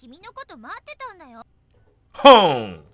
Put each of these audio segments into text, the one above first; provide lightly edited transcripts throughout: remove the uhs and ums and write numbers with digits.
君のこと待ってたんだよ。 ほーん。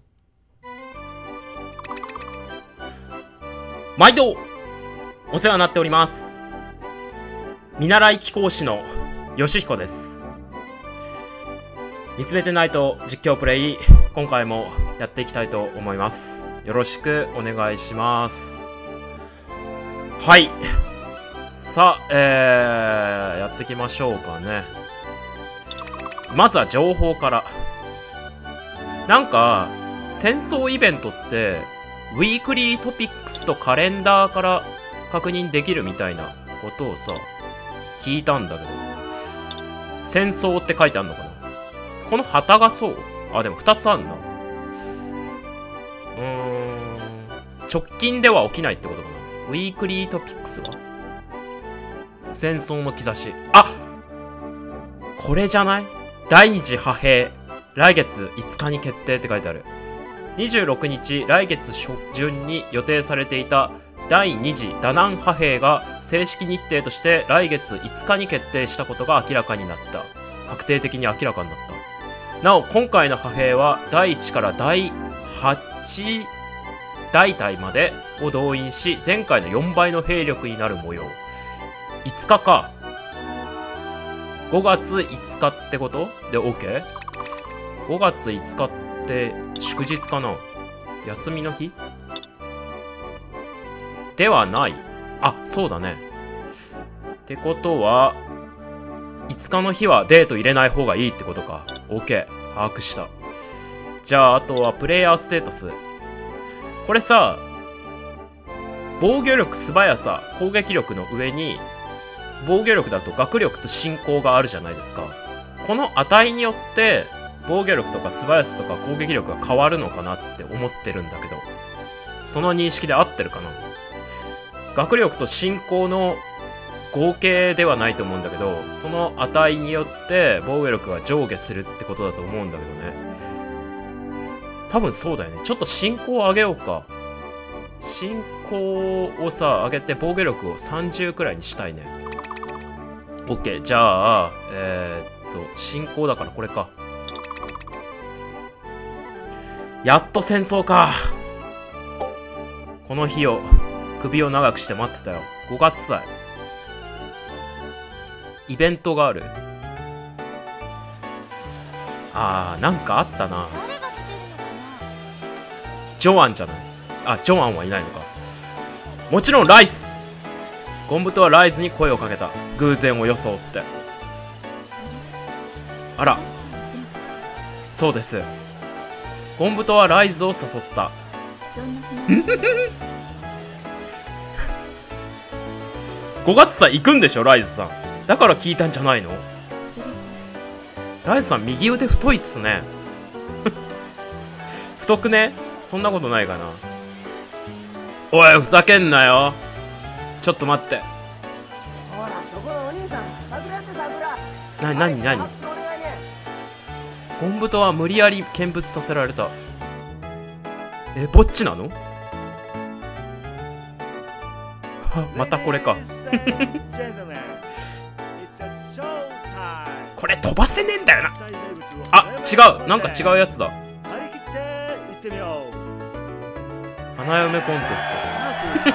毎度お世話になっております。見習い貴公子のよしひこです。見つめてないと実況プレイ、今回もやっていきたいと思います。よろしくお願いします。はい、さあ、やっていきましょうかね。まずは情報から。なんか戦争イベントってウィークリートピックスとカレンダーから確認できるみたいなことをさ聞いたんだけど、戦争って書いてあるのかな。この旗がそう。あ、でも2つあんな。直近では起きないってことかな。ウィークリートピックスは戦争の兆し。あ、これじゃない？第二次派兵来月5日に決定って書いてある。26日来月初旬に予定されていた第2次ダナン派兵が正式日程として来月5日に決定したことが明らかになった。確定的に明らかになった。なお今回の派兵は第1から第8大隊までを動員し、前回の4倍の兵力になる模様。5日か。5月5日ってことで OK？5 月5日って祝日かな？休みの日ではない。あ、そうだね。ってことは5日の日はデート入れない方がいいってことか。 OK、 把握した。じゃああとはプレイヤーステータス。これさ、防御力、素早さ、攻撃力の上に防御力だと学力と進行があるじゃないですか。この値によって防御力とか素早さとか攻撃力が変わるのかなって思ってるんだけど、その認識で合ってるかな。学力と進行の合計ではないと思うんだけど、その値によって防御力が上下するってことだと思うんだけどね。多分そうだよね。ちょっと進行を上げようか。進行をさ上げて防御力を30くらいにしたいね。 OK。 じゃあ進行だからこれか。やっと戦争か。この日を首を長くして待ってたよ。5月祭イベントがある。あー、なんかあったな。ジョアンじゃない。あ、ジョアンはいないのか。もちろんライズ。ゴンブトはライズに声をかけた。偶然を装って。あら、そうです。ゴンブトはライズを誘った。5月さ行くんでしょライズさん。だから聞いたんじゃないの。ライズさん右腕太いっすね。太くね。そんなことないかな。おい、ふざけんなよ。ちょっと待って。 ほら、そこのお兄さん、桜やって桜。 なにゴンブトは無理やり見物させられた。ぼっちなの？またこれか。これ飛ばせねえんだよな。あ、違う。なんか違うやつだ。花嫁コンテス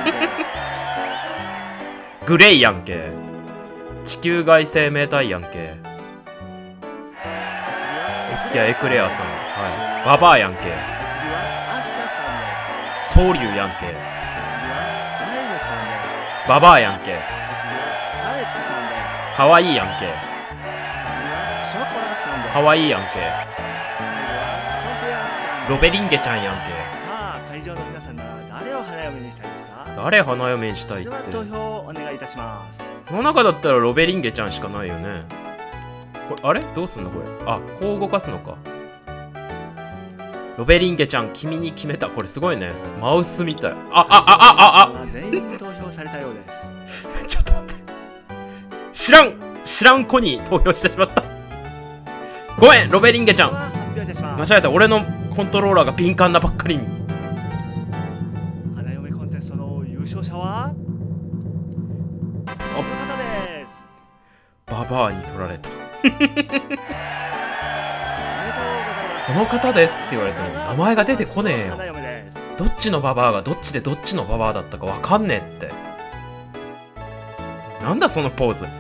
ト。グレイやんけ。地球外生命体やんけ。お次はエクレアさん。はい。ババアやんけ。ソウリュウやんけ。ババアやんけ。かわいいやんけ。かわいいやんけ。ロベリンゲちゃんやんけ。 さあ、会場の皆さんなら誰を花嫁にしたいですか？ 誰花嫁にしたいって。 では投票をお願いいたします。 この中だったらロベリンゲちゃんしかないよね。これあれどうすんのこれ。あ、こう動かすのか。ロベリンゲちゃん、君に決めた。これすごいね。マウスみたい。 全員投票されたようです。 ちょっと待って。知らん子に投票してしまった。ごめん、ロベリンゲちゃん。間違えた。俺のコントローラーが敏感なばっかりに。 花嫁コンテストの優勝者はこの方です。 ババアに取られた。 この方ですって言われても名前が出てこねえよ。 花嫁です。 どっちのババアがどっちでどっちのババアだったかわかんねえって。なんだそのポーズ。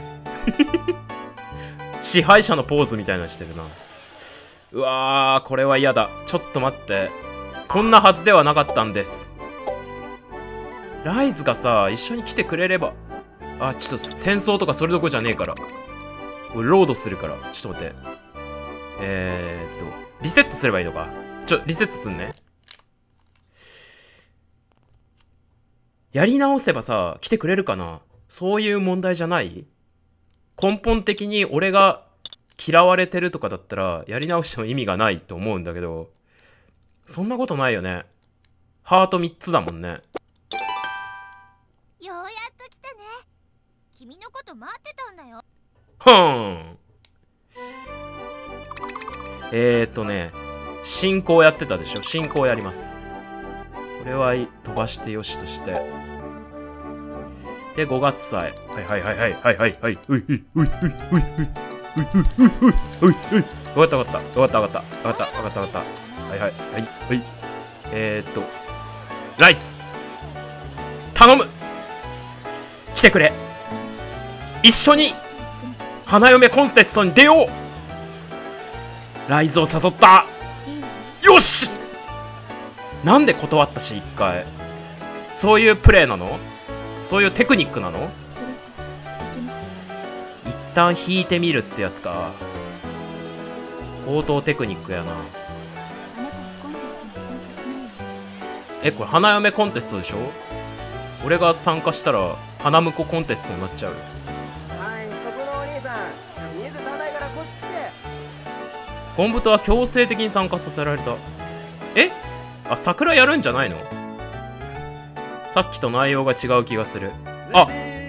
支配者のポーズみたいなのしてるな。うわー、これは嫌だ。ちょっと待って。こんなはずではなかったんです。ライズがさ、一緒に来てくれれば。あ、ちょっと戦争とかそれどころじゃねえから。俺ロードするから。ちょっと待って。リセットすればいいのか。リセットすんね。やり直せばさ、来てくれるかな。そういう問題じゃない？根本的に俺が嫌われてるとかだったら、やり直しても意味がないと思うんだけど、そんなことないよね。ハート3つだもんね。 ようやっと来たね。君のこと待ってたんだよ。 進行やってたでしょ。進行やります。これは飛ばしてよしとして。で、5月さえ。はい。うい。わかった。はい。ライス頼む、来てくれ、一緒に花嫁コンテストに出よう。ライズを誘った。よし、なんで断ったし、一回。そういうプレーなの？そういうテクニックなの？一旦引いてみるってやつか。高等テクニックやな。これ花嫁コンテストでしょ？俺が参加したら花婿コンテストになっちゃう。 はい、そこのお兄さん、水足らないからこっち来て。 本部とは強制的に参加させられた。あ、桜やるんじゃないの？さっきと内容が違う気がする。あ、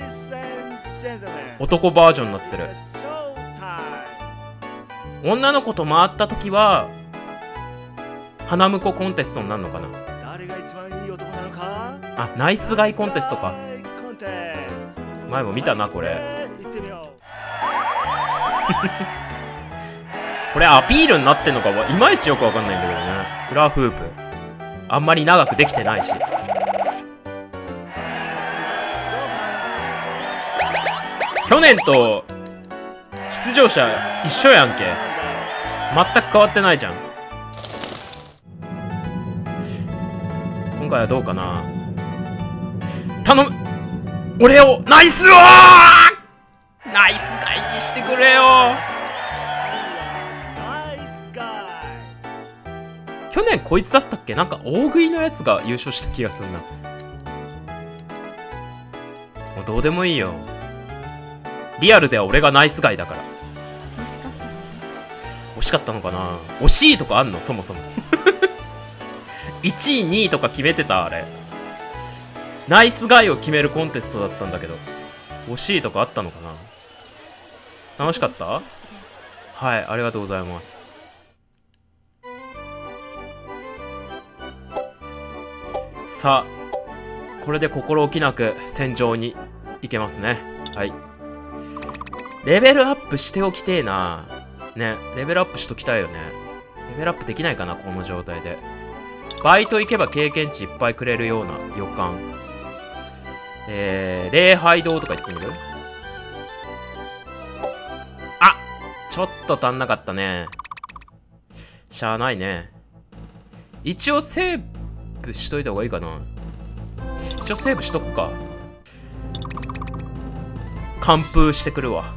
男バージョンになってる。女の子と回った時は花婿コンテストになるのかな。 誰が一番いい男なのか。 あ、ナイスガイコンテストか。前も見たなこれ。これアピールになってんのかいまいちよくわかんないんだけどね。フラフープあんまり長くできてないし。去年と出場者一緒やんけ。全く変わってないじゃん。今回はどうかな。頼む、俺をナイスガイにしてくれよ。去年こいつだったっけ。なんか大食いのやつが優勝した気がするな。もうどうでもいいよ。リアルでは俺がナイスガイだから。惜しかったのかな。惜しいとかあんのそもそも。1位2位とか決めてたあれ。ナイスガイを決めるコンテストだったんだけど、惜しいとかあったのかな。楽しかった？はい、ありがとうございます。さあ、これで心置きなく戦場に行けますね。はい。レベルアップしておきてえな。ね、レベルアップしときたいよね。レベルアップできないかな、この状態で。バイト行けば経験値いっぱいくれるような予感。礼拝堂とか行ってみる？あ、ちょっと足んなかったね。しゃあないね。一応セーブしといた方がいいかな。一応セーブしとくか。完封してくるわ。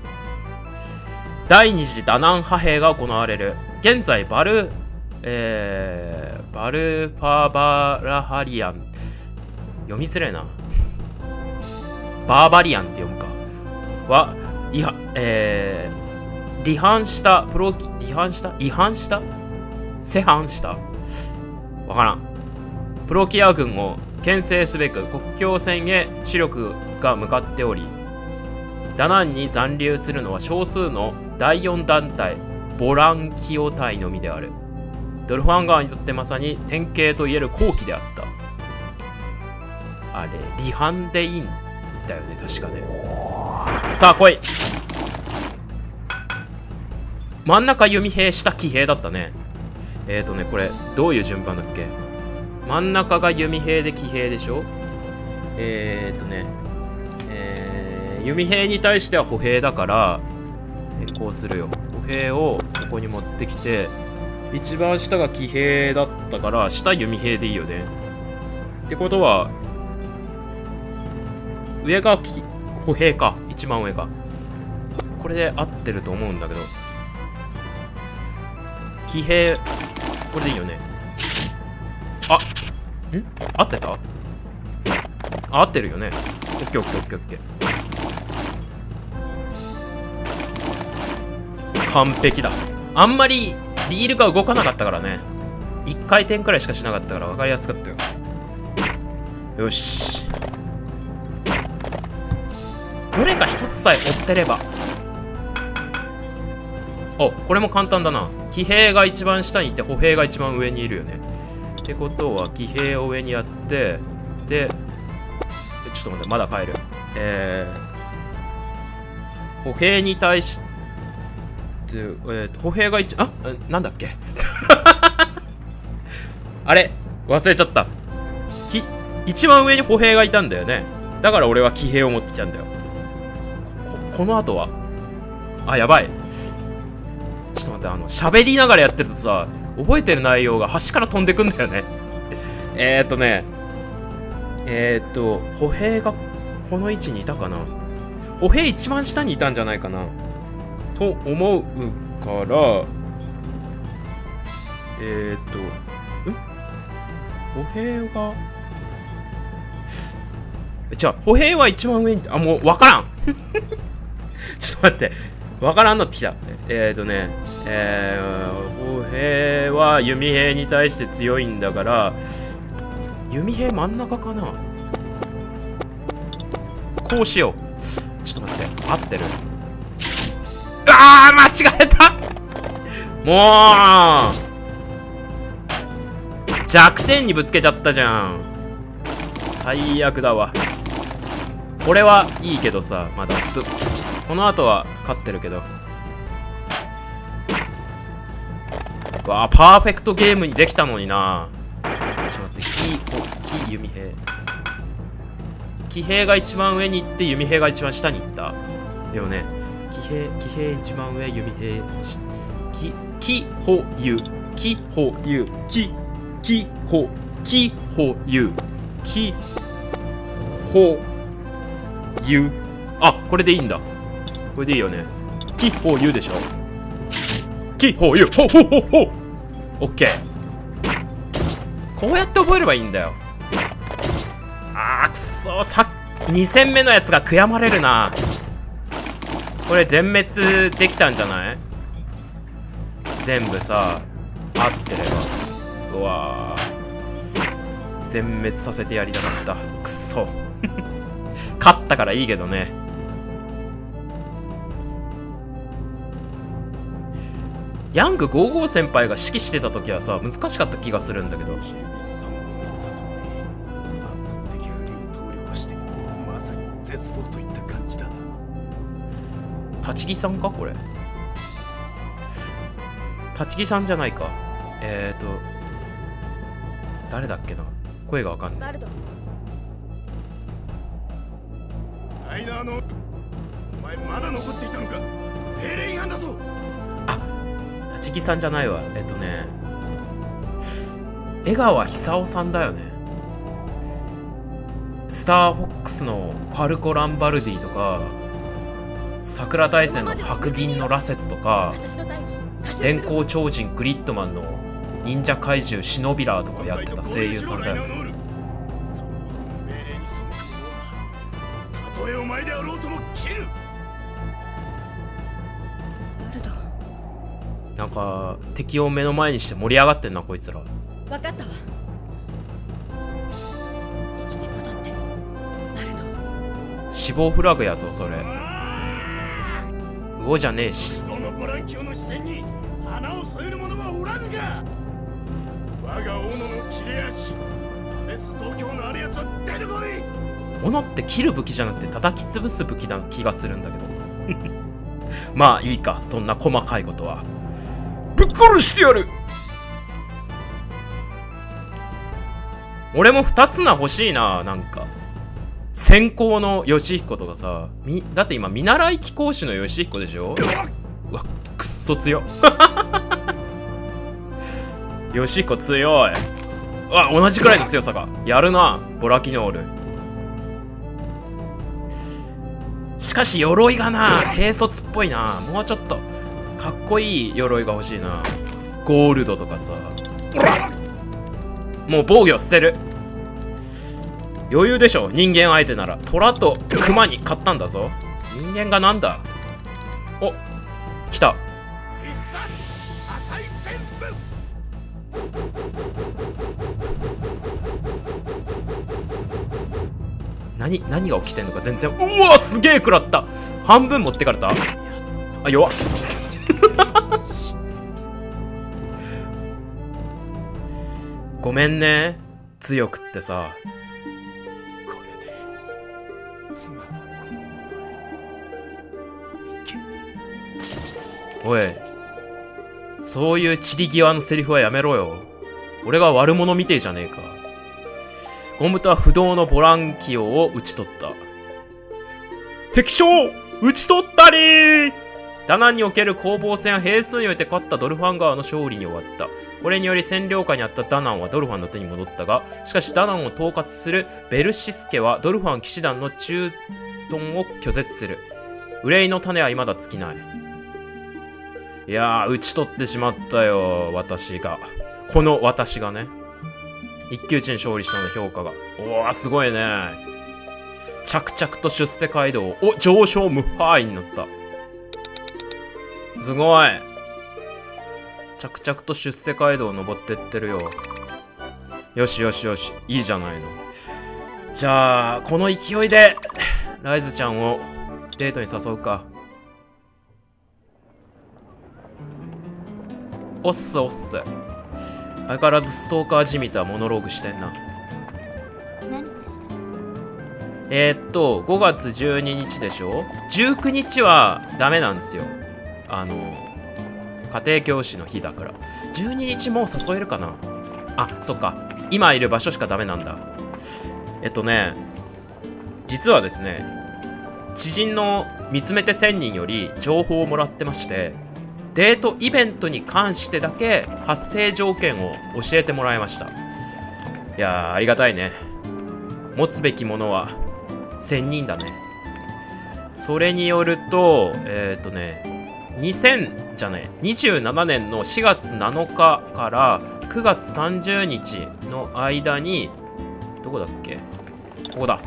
第二次ダナン派兵が行われる。現在バルファバラハリアン、読みづれえな。バーバリアンって読むかは違反したわからん。プロキア軍を牽制すべく国境線へ主力が向かっており、ダナンに残留するのは少数の第4団体ボランキオ隊のみである。ドルファン側にとってまさに典型といえる好機であった。あれ離反でいいんだよね、確かね。さあ来い。真ん中弓兵、下騎兵だったね。 これどういう順番だっけ。真ん中が弓兵で騎兵でしょ。弓兵に対しては歩兵だからこうするよ。歩兵をここに持ってきて、一番下が騎兵だったから下弓兵でいいよね。ってことは上が歩兵か。一番上がこれで合ってると思うんだけど、騎兵これでいいよね。合ってた？合ってるよね。オッケーオッケーオッケーオッケー。完璧だ。あんまりリールが動かなかったからね。1回転くらいしかしなかったから分かりやすかったよ。よし。どれか一つさえ追ってれば。お、これも簡単だな。騎兵が一番下にいて歩兵が一番上にいるよね。ってことは騎兵を上にやって、でちょっと待って、まだ帰る。歩兵に対して、歩兵がなんだっけあれ忘れちゃった。一番上に歩兵がいたんだよね。だから俺は騎兵を持ってきたんだよ。この後はやばい。ちょっと待って、喋りながらやってるとさ、覚えてる内容が端から飛んでくんだよね。歩兵がこの位置にいたかな。歩兵一番下にいたんじゃないかなと思うから、歩兵が歩兵は一番上に、もう分からんちょっと待って、分からんなってきた。歩兵は弓兵に対して強いんだから、弓兵真ん中かな。こうしよう。ちょっと待って、合ってる。間違えた。もう弱点にぶつけちゃったじゃん。最悪だわ。これはいいけどさ、まだこの後は勝ってるけど。パーフェクトゲームにできたのにな。ちょっと待って、弓兵。騎兵が一番上に行って弓兵が一番下に行ったよね。騎兵一番上、弓兵騎歩ゆ騎歩ゆ騎歩ゆ騎歩ゆ。これでいいんだ。これでいいよね。騎歩ゆでしょ。騎歩ゆほほほほ。オッケー。こうやって覚えればいいんだよ。くそ、2戦目のやつが悔やまれるな。これ全滅できたんじゃない？全部さ、合ってれば。うわー、全滅させてやりたかった。くそ勝ったからいいけどね。ヤング55先輩が指揮してた時はさ、難しかった気がするんだけど。立木さんかこれ。立木さんじゃないか。誰だっけな。声がわかんない。 ライナーのお前まだ残っていたのか。命令違反だぞ。 立木さんじゃないわ。江川久夫さんだよね。スターフォックスのファルコ・ランバルディとか、桜大戦の白銀の羅刹とか、電光超人グリッドマンの忍者怪獣シノビラーとかやってた声優さんだよね。たとえお前であろうとも切る。なんか敵を目の前にして盛り上がってんなこいつら。 分かったわ。生きて戻ってナルト。 死亡フラグやぞそれ。魚じゃねえし。 このボランキオの視線に花を添える者はおらぬか。我が斧の切れ足、メス東京のあるやつは出てこい。 斧って切る武器じゃなくて叩き潰す武器な気がするんだけどまあいいか、そんな細かいことは。ぶっ殺してやる。 俺も2つな欲しいな。なんか先行の義彦とかさ、だって今見習い貴公子の義彦でしょ。うわくっそ強義彦強い。うわ同じくらいの強さがやるなボラキノール。しかし鎧がな兵卒っぽいな。もうちょっとかっこいい鎧が欲しいな。ゴールドとかさ。もう防御捨てる。余裕でしょ人間相手なら。虎と熊に勝ったんだぞ。人間がなんだ。お来た。 必殺浅い旋風。 何が起きてんのか全然。うわすげえ食らった。半分持ってかれた。あ弱っごめんね強くってさ。 これで妻と子の元へ行け。 おいそういう散り際のセリフはやめろよ。俺が悪者みてえじゃねえか。ゴムとは不動のボランキオを討ち取った。敵将討ち取ったりー。ダナンにおける攻防戦は兵数において勝ったドルファン側の勝利に終わった。これにより占領下にあったダナンはドルファンの手に戻ったが、しかしダナンを統括するベルシスケはドルファン騎士団の駐屯を拒絶する。憂いの種は未だ尽きない。いやー討ち取ってしまったよ私が。この私がね。一騎打ちに勝利したの評価が。おーすごいね。着々と出世街道を上昇無敗になった。すごい。着々と出世街道を登ってってるよ。よしよしよしいいじゃないの。じゃあこの勢いでライズちゃんをデートに誘うか。おっすおっす。相変わらずストーカーじみたモノローグしてんな。 何かし 5月12日でしょ。19日はダメなんですよ。家庭教師の日だから。12日もう誘えるかな。あそっか今いる場所しかダメなんだ。実はですね知人の見つめて1000人より情報をもらってまして、デートイベントに関してだけ発生条件を教えてもらいました。いやーありがたいね。持つべきものは1000人だね。それによると27年の4月7日から9月30日の間にどこだっけ。ここだ。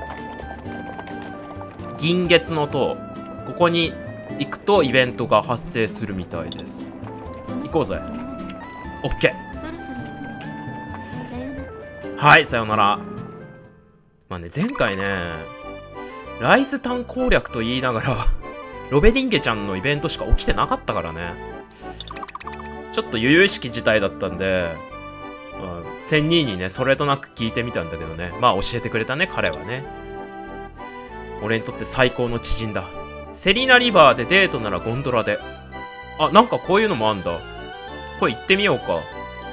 銀月の塔、ここに行くとイベントが発生するみたいです。行こうぜ。オッケー。 そろそろ行くよ。さよなら。 はい、さよなら。まあね、前回ね、ライズタン攻略と言いながら、ロベリンゲちゃんのイベントしか起きてなかったからね。ちょっと由々しき事態だったんで、1000人にね、それとなく聞いてみたんだけどね。まあ教えてくれたね、彼はね。俺にとって最高の知人だ。セリナリバーでデートならゴンドラで。あ、なんかこういうのもあんだ。これ行ってみようか。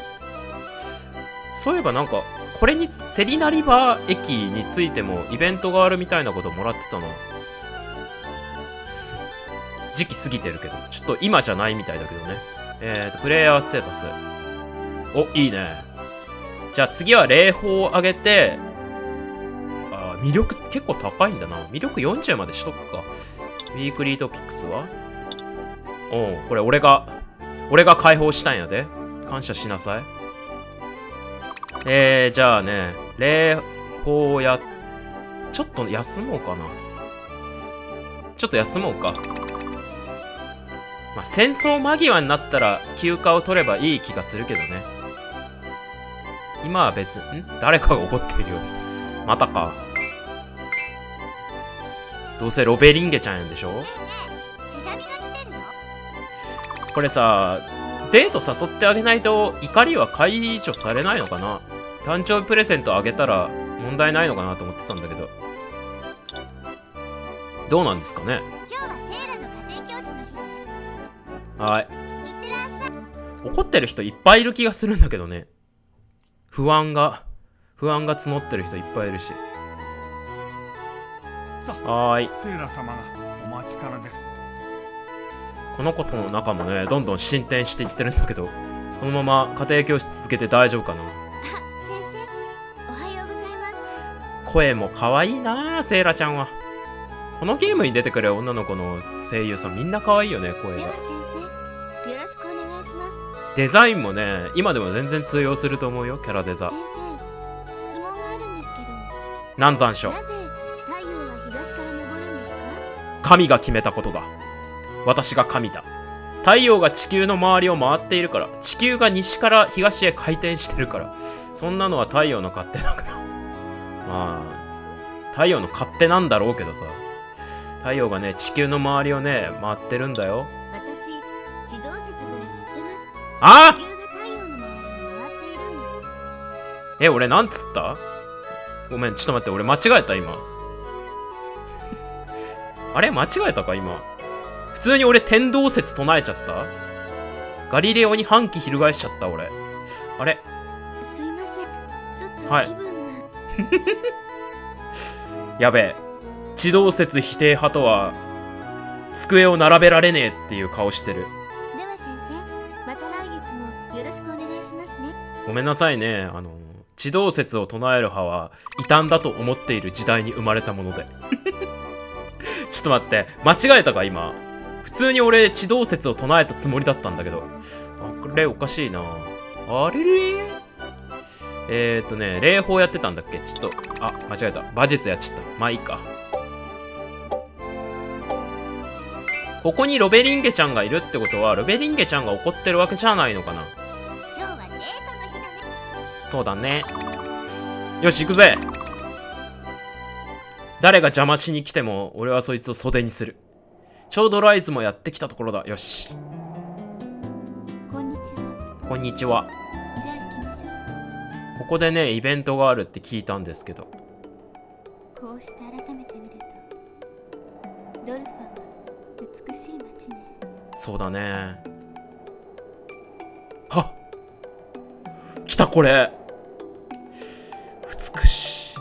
そういえばなんか、これに、セリナリバー駅についてもイベントがあるみたいなこともらってたな。時期過ぎてるけど、ちょっと今じゃないみたいだけどね。プレイヤーステータス。お、いいね。じゃあ次は霊峰を上げて、魅力結構高いんだな。魅力40までしとくか。ウィークリートピックスはおう、これ俺が解放したんやで。感謝しなさい。じゃあね、霊峰や、ちょっと休もうかな。ちょっと休もうか。まあ、戦争間際になったら休暇を取ればいい気がするけどね。今は別、誰かが怒っているようです。またか。どうせロベリンゲちゃんやんでしょ。 手紙が来てるの？ これさ、デート誘ってあげないと怒りは解除されないのかな。誕生日プレゼントあげたら問題ないのかなと思ってたんだけど。どうなんですかね。 今日はセイラの家庭教師の日だよ。 はい。 いってらっしゃい。 怒ってる人いっぱいいる気がするんだけどね。不安が不安が募ってる人いっぱいいるし。 さはーい。 セーラ様がお待ちからです。 この子との仲もね、どんどん進展していってるんだけど、このまま家庭教師続けて大丈夫かな。 あ、先生、おはようございます。 声も可愛いなあ、セイラちゃんは。このゲームに出てくる女の子の声優さんみんな可愛いよね、声が。 では先生、よろしくお願いします。 デザインもね、今でも全然通用すると思うよ、キャラデザ。 先生、質問があるんですけど、 南山椒。 なぜ太陽は東から昇るんですか？ 神が決めたことだ。私が神だ。太陽が地球の周りを回っているから、地球が西から東へ回転してるから、そんなのは太陽の勝手だから。まあ、太陽の勝手なんだろうけどさ。太陽がね、地球の周りをね、回ってるんだよ。 私、地動説ぐらい知ってます。 あ地球が太陽の周りを回っているんです。 え、俺なんつった？ごめん、ちょっと待って、俺間違えた、今。あれ間違えたか、今。普通に俺天動説唱えちゃった？ガリレオに反旗翻しちゃった、俺。あれ？ すいません。ちょっとはい気分が。 やべえ。地動説否定派とは、机を並べられねえっていう顔してる。 では先生、また来月もよろしくお願いしますね。 ごめんなさいね。地動説を唱える派は異端だと思っている時代に生まれたもので。ちょっと待って、間違えたか今。普通に俺地動説を唱えたつもりだったんだけど。あれおかしいな。あれれ霊法やってたんだっけ？ちょっと、あ、間違えた。馬術やっちゃった。まあいいか。ここにロベリンゲちゃんがいるってことは、ロベリンゲちゃんが怒ってるわけじゃないのかな。 今日はデートの日だね。 そうだね。よし、行くぜ。誰が邪魔しに来ても、俺はそいつを袖にする。ちょうどライズもやってきたところだ。よし。 こんにちは。 こんにちは。 じゃあ行きましょう。 ここでね、イベントがあるって聞いたんですけど。 こうして改めて見ると、ドルファンは美しい街ね。 そうだね。はっ、来たこれ。美しい。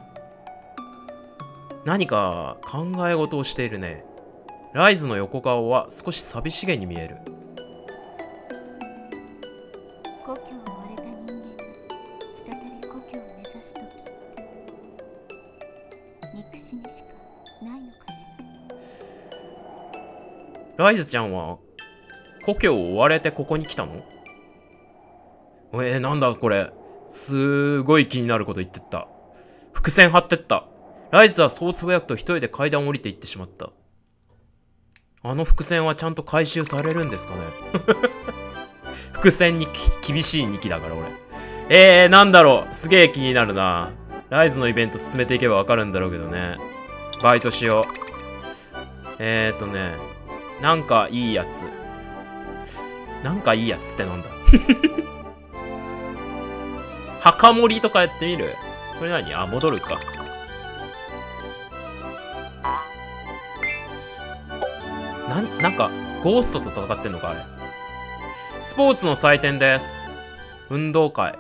何か考え事をしているね。ライズの横顔は少し寂しげに見える。 故郷を追われた人間が再び故郷を目指すとき、憎しみしかないのかしら。 ライズちゃんは故郷を追われてここに来たの？なんだこれ。すごい気になること言ってった。伏線張ってった。ライズはそうつぶやくと一人で階段を降りていってしまった。あの伏線はちゃんと回収されるんですかね。伏線に厳しい2期だから俺。なんだろう。すげえ気になるな。ライズのイベント進めていけばわかるんだろうけどね。バイトしよう。なんかいいやつ。なんかいいやつってなんだ。墓守りとかやってみる？これ何？あ、戻るか。なんか、ゴーストと戦ってんのかあれ。スポーツの祭典です。運動会。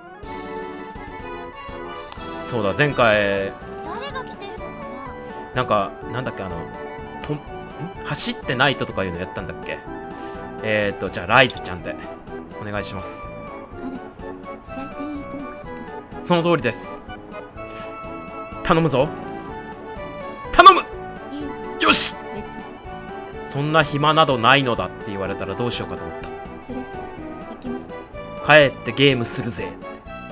そうだ、前回、 誰が来てるのかな。 なんか、なんだっけ、走ってナイトとかいうのやったんだっけ。じゃあ、ライズちゃんで、お願いします。 あれ、祭典行くのかしら。 その通りです。頼むぞ。頼む！ いいの？ よし！ 別に。 そんな暇などないのだって言われたらどうしようかと思った。 それじゃ行きましょう。 帰ってゲームするぜって。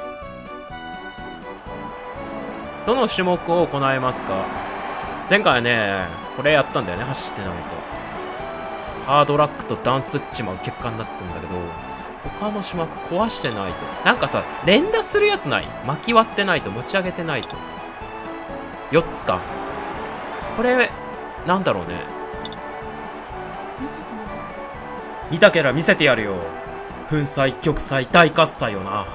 どの種目を行いますか？前回ね、これやったんだよね、走ってないと。ハードラックとダンスっちまう結果になってんだけど、他の種目壊してないと。なんかさ、連打するやつない？巻き割ってないと、持ち上げてないと。4つか。これ、なんだろうね。 見せてもらう。 見たけりゃ見せてやるよ。粉砕、玉砕、大喝采よな。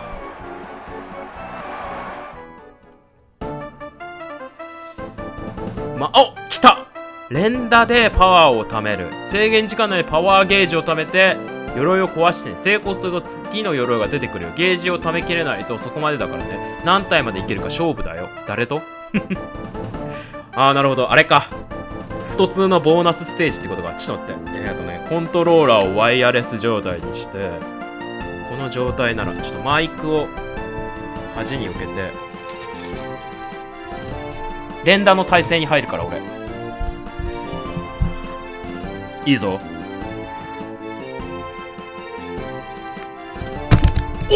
来た！連打でパワーを貯める。制限時間内にパワーゲージを貯めて、 鎧を壊して、成功すると次の鎧が出てくるよ。ゲージを貯めきれないとそこまでだからね。何体までいけるか勝負だよ。誰とああ、なるほど。あれか。スト2のボーナスステージってことか。ちょっと待って。コントローラーをワイヤレス状態にして、この状態なら、ちょっとマイクを端に受けて、連打の体勢に入るから、俺。いいぞ。お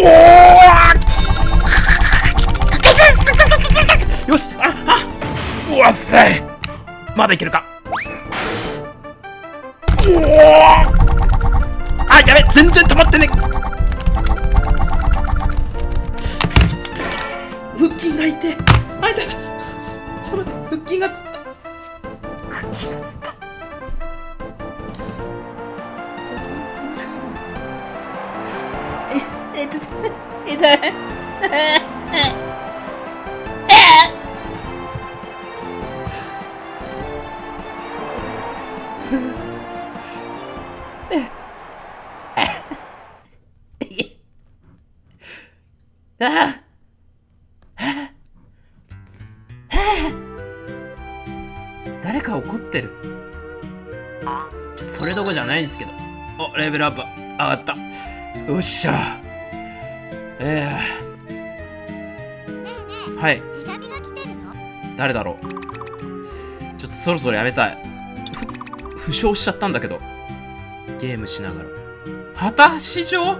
およし、うわっせい、まだいけるか。おお、やべ、全然止まってね。腹筋が痛い。あ、痛い。ちょっと待って、腹筋がつった。腹筋がつった。痛い。誰か怒ってる。それどこじゃないんですけど。お、レベルアップ上がった。よっしゃ。はい。 手紙が来てるの？ 誰だろう。ちょっとそろそろやめたい。負傷しちゃったんだけど。ゲームしながら。果たし状？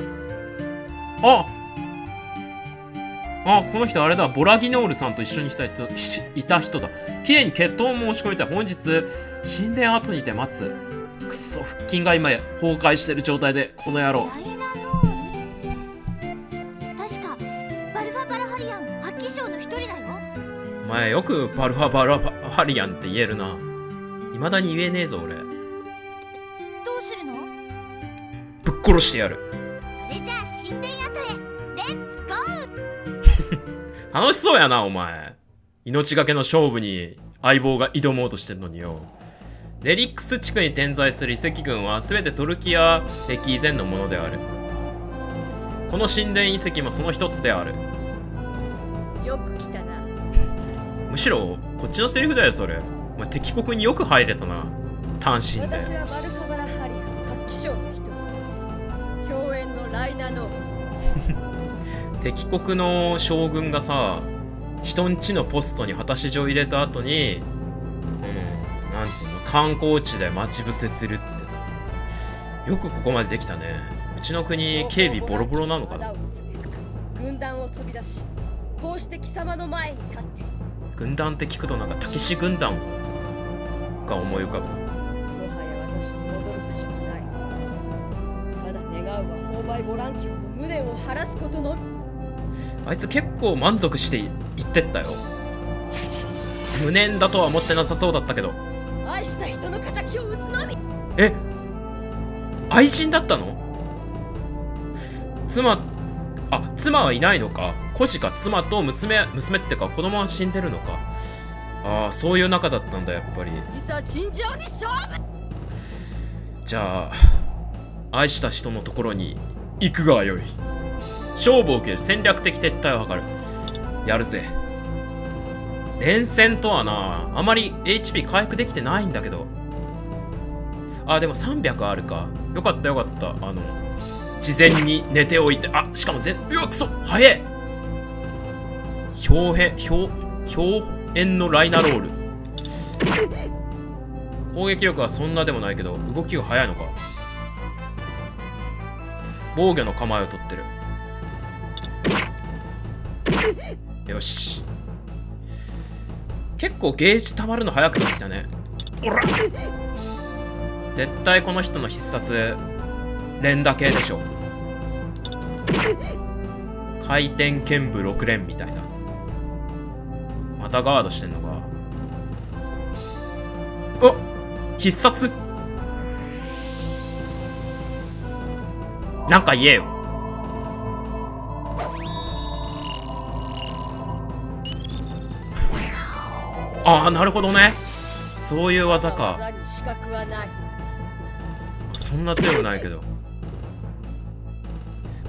この人あれだ。ボラギノールさんと一緒にいた人だ。綺麗に決闘を申し込みたい。本日、神殿跡にて待つ。くっそ、腹筋が今崩壊してる状態で、この野郎。 ライナノール？確か、バルファ・バラハリアン発揮賞の一人だよ。 お前よくバルファ・バラハリアンって言えるな。未だに言えねえぞ、俺。 どうするの？ ぶっ殺してやる。 それじゃあ神殿跡へレッツゴー。 楽しそうやな、お前。命がけの勝負に相棒が挑もうとしてるのによ。レリックス地区に点在する遺跡群は全てトルキア歴以前のものである。この神殿遺跡もその一つである。 よく来たな。 むしろこっちのセリフだよ、それ。お前敵国によく入れたな、単身で。 私はバルカバラハリアン発揮賞の一人、共演のライナノー敵国の将軍がさ、人んちのポストに果たし状入れた後に、なんつうの、観光地で待ち伏せするってさ、よくここまでできたね。うちの国警備ボロボロなのかな。 軍団を飛び出し、こうして貴様の前に立って。 軍団って聞くとなんかたけし軍団が思い浮かぶ。 もはや私に戻る場所はない。ただ願うは購買ボランティアの無念を晴らすことのみ。 あいつ結構満足して言ってったよ。無念だとは思ってなさそうだったけど。 愛した人の敵を討つのみ。 え、愛人だったの？妻はいないのか。孤児か。妻と娘ってか子供は死んでるのか。ああ、そういう仲だったんだ、やっぱり。 いざ尋常に勝負。 じゃあ愛した人のところに行くがよい。勝負を受ける。戦略的撤退を図る。やるぜ。連戦とはな、あまり HP 回復できてないんだけど。でも300あるか。よかったよかった。事前に寝ておいて。しかもうわ、くそ早え。表炎のライナロール。攻撃力はそんなでもないけど、動きが速いのか。防御の構えを取ってる。よし。結構ゲージ溜まるの早くなってきたね。おら、絶対この人の必殺連打系でしょ。回転剣舞6連みたいな。またガードしてんのか。お、必殺。なんか言えよ。なるほどね。そういう技か。 技に資格はない。 そんな強くないけど。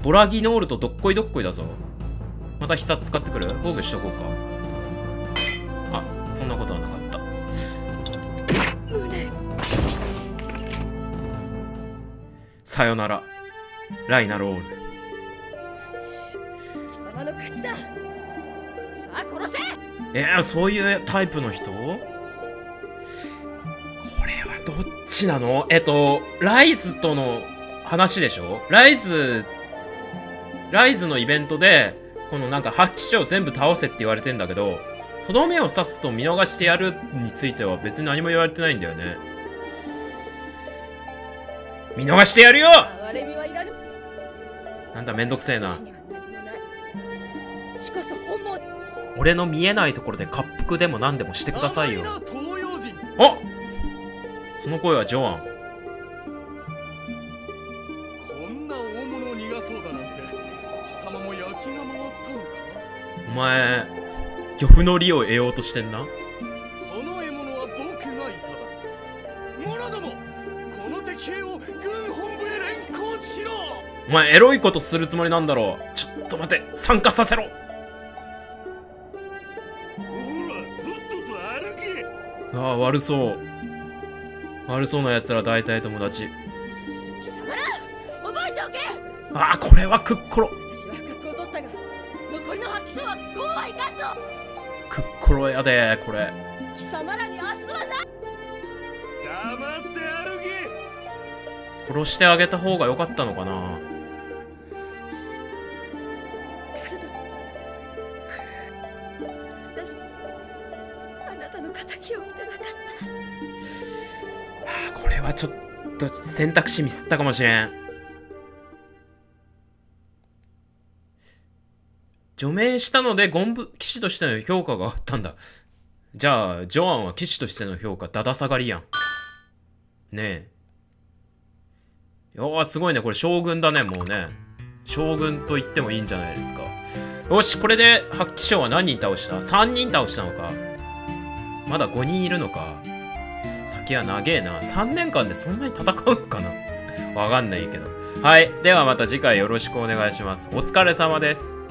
ボラギノールとどっこいどっこいだぞ。また必殺使ってくる？防御しとこうか。あ、そんなことはなかった。さよならライナロール。 貴様の勝ちだ。さあ殺せ。 そういうタイプの人？これはどっちなの？ライズとの話でしょ？ライズのイベントでこのなんか8機長全部倒せって言われてんだけど、とどめを刺すと見逃してやるについては別に何も言われてないんだよね。見逃してやるよ。なんだめんどくせえな。俺の見えないところで滑腹でも何でもしてくださいよ。あ、その声はジョアン。 こんな大物を逃がそうだなんて貴様も焼きが回ったのか？ お前漁夫の利を得ようとしてんな。 この獲物は僕がいただ。者ども、この敵兵を軍本部へ連行しろ。 お前エロいことするつもりなんだろう。ちょっと待て、参加させろ。ああ、悪そうなやつら大体友達。 貴様ら覚えておけ。 ああ、これはクッコロ。 私は格を取ったが残りの発揮者はこうはいかんぞ。 クッコロやでこれ。 貴様らに明日はない。 黙って歩け。 殺してあげた方が良かったのかな。 私あなたの敵を見てなかった。 これはちょっと選択肢ミスったかもしれん。除名したのでゴンブ騎士としての評価があったんだ。じゃあジョアンは騎士としての評価だだ下がりやんねえ。すごいね、これ将軍だね。もうね将軍と言ってもいいんじゃないですか。よし、これで発揮将は何人倒した？ 3 人倒したのか。まだ5人いるのか。先は長えな。3年間でそんなに戦うかなわかんないけど。はい。ではまた次回よろしくお願いします。お疲れ様です。